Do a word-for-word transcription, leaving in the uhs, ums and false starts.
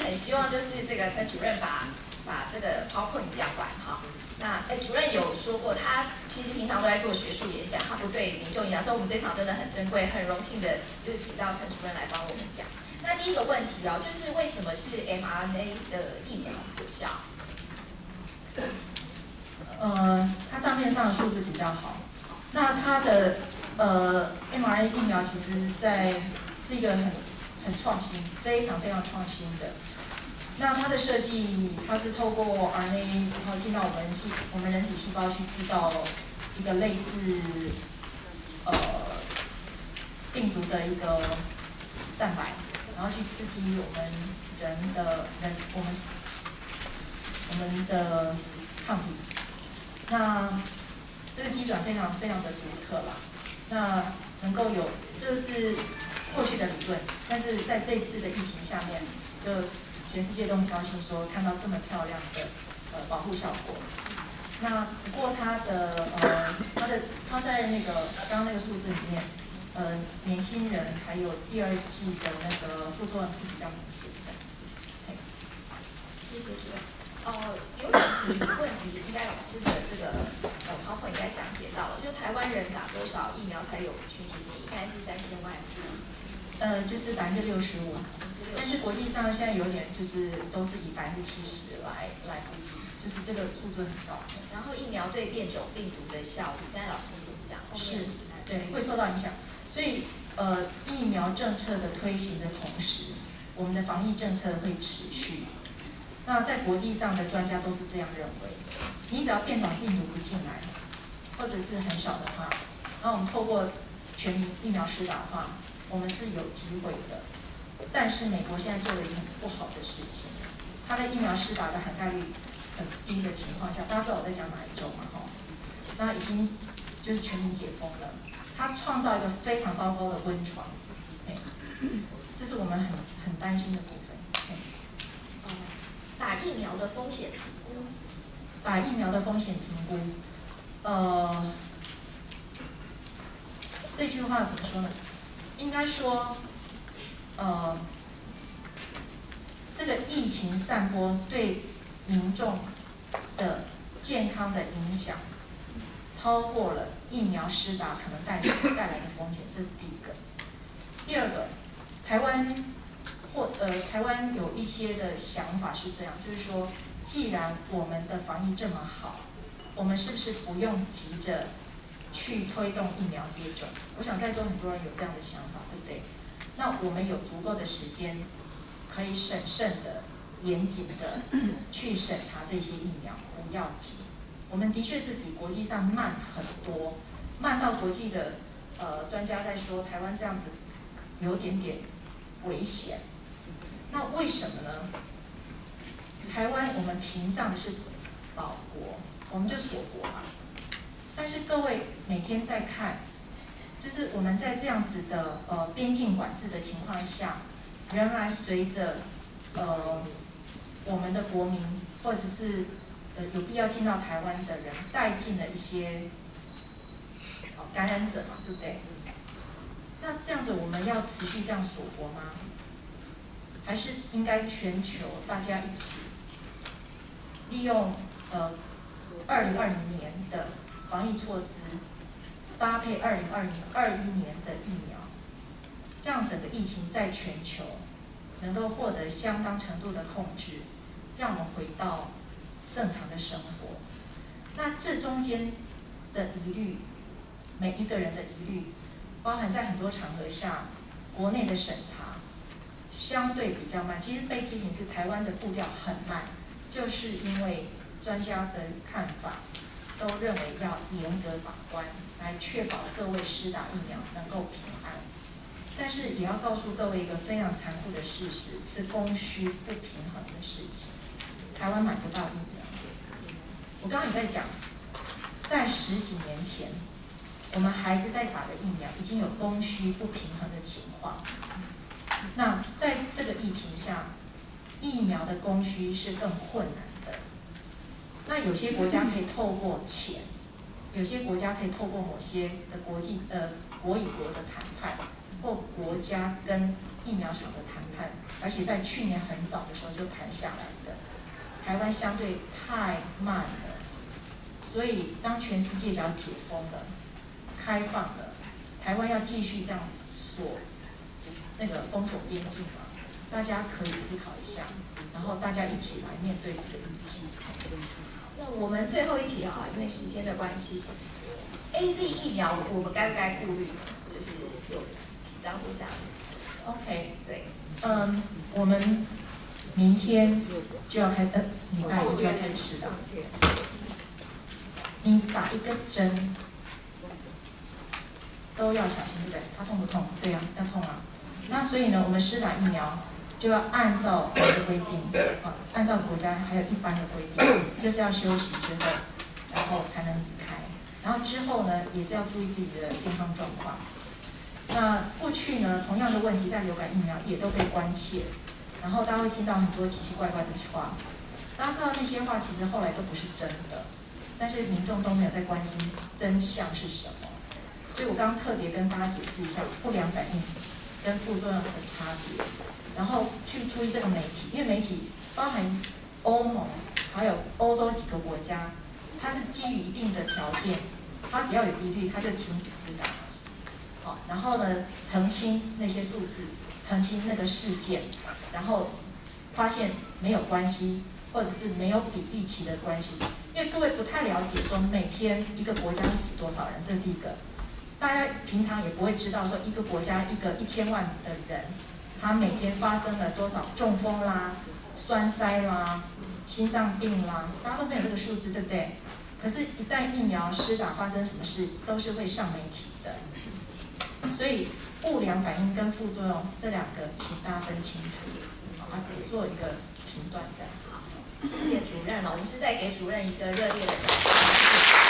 很希望就是这个陈主任把把这个 PowerPoint 讲完哈。那哎，主任有说过，他其实平常都在做学术演讲，他不对民众演讲，所以我们这场真的很珍贵，很荣幸的，就是请到陈主任来帮我们讲。那第一个问题哦，就是为什么是 mRNA 的疫苗有效？ 呃，它账面上的数字比较好。那它的呃 mRNA 疫苗其实在是一个很很创新，非常非常创新的。那它的设计，它是透过 R N A 然后进到我们细我们人体细胞去制造一个类似呃病毒的一个蛋白，然后去刺激我们人的人我们我们的抗体。那这个机转非常非常的独特啦。那能够有这是过去的理论，但是在这次的疫情下面，就全世界都很高兴说看到这么漂亮的呃保护效果。那不过它的呃它的它在那个刚刚那个数字里面，呃年轻人还有第二季的那个副作用是比较明显这样子。 谢谢主任。呃，有两题问题，应该老师的这个呃 PowerPoint 应该讲解到了，就台湾人打多少疫苗才有群体免疫？应该是三千万剂。 呃，就是百分之六十五，但是国际上现在有点就是都是以百分之七十来来估计，就是这个数字很高。 然后疫苗对变种病毒的效力，刚才老师有讲， 是，对，会受到影响。所以呃，疫苗政策的推行的同时，我们的防疫政策会持续。那在国际上的专家都是这样认为，你只要变种病毒不进来，或者是很少的话，然后我们透过全民疫苗施打的话，我们是有机会的。但是美国现在做了一个很不好的事情，它的疫苗施打的涵盖率很低的情况下，大家知道我在讲哪一州嘛？哈，那已经就是全民解封了，它创造一个非常糟糕的温床，这是我们很很担心的部分。 打疫苗的风险评估， 打疫苗的风险评估，呃，这句话怎么说呢？应该说，呃，这个疫情散播对民众的健康的影响，超过了疫苗施打可能带带来的风险，这是第一个。第二个，台湾或呃台湾有一些的想法是这样，就是说，既然我们的防疫这么好，我们是不是不用急着去推动疫苗接种？我想在座很多人有这样的想法，对不对？那我们有足够的时间，可以审慎的、严谨的去审查这些疫苗，不要急。我们的确是比国际上慢很多，慢到国际的呃专家在说台湾这样子有点点危险。那为什么呢？台湾我们屏障的是岛国，我们就锁国嘛。但是各位每天在看，就是我们在这样子的呃边境管制的情况下，仍然随着呃我们的国民或者是呃有必要进到台湾的人带进了一些呃感染者嘛，对不对？那这样子我们要持续这样锁国吗？还是应该全球大家一起利用呃二零二零年的防疫措施，搭配二零二零二一年的疫苗，让整个疫情在全球能够获得相当程度的控制，让我们回到正常的生活。那这中间的疑虑，每一个人的疑虑，包含在很多场合下，国内的审查相对比较慢。其实被批评是台湾的步调很慢，就是因为专家的看法都认为要严格把关，来确保各位施打疫苗能够平安。但是也要告诉各位一个非常残酷的事实，是供需不平衡的事情。台湾买不到疫苗。我刚刚也在讲，在十几年前，我们孩子在打的疫苗已经有供需不平衡的情况。那在这个疫情下，疫苗的供需是更困难的。那有些国家可以透过钱，有些国家可以透过某些的国际呃国与国的谈判，或国家跟疫苗厂的谈判，而且在去年很早的时候就谈下来的。台湾相对太慢了，所以当全世界只要解封了、开放了，台湾要继续这样锁那个封锁边境嘛？大家可以思考一下，然后大家一起来面对这个危机。 那我们最后一题哈，因为时间的关系 ，A Z 疫苗我们该不该顾虑呢？就是有几张都这样子。 OK， 对， 嗯，我们明天就要开，呃，礼拜一就要开始施打。你打一个针都要小心，对不对？它痛不痛？对呀、啊，要痛啊。那所以呢，我们施打疫苗就要按照国的规定，啊，按照国家还有一般的规定，就是要休息之后，然后才能离开。然后之后呢，也是要注意自己的健康状况。那过去呢，同样的问题在流感疫苗也都被关切，然后大家会听到很多奇奇怪怪的话。大家知道那些话其实后来都不是真的，但是民众都没有在关心真相是什么。所以我刚刚特别跟大家解释一下不良反应跟副作用的差别，然后去注意这个媒体，因为媒体包含欧盟还有欧洲几个国家，它是基于一定的条件，它只要有疑虑，它就停止施打。好，然后呢，澄清那些数字，澄清那个事件，然后发现没有关系，或者是没有比预期的关系。因为各位不太了解说每天一个国家死多少人，这是第一个。大家平常也不会知道说一个国家一个一千万的人，他每天发生了多少中风啦、栓塞啦、心脏病啦，大家都没有这个数字，对不对？可是，一旦疫苗施打发生什么事，都是会上媒体的。所以不良反应跟副作用这两个，请大家分清楚，好，做一个评断这样子。 谢谢主任了，我们是在给主任一个热烈的掌声。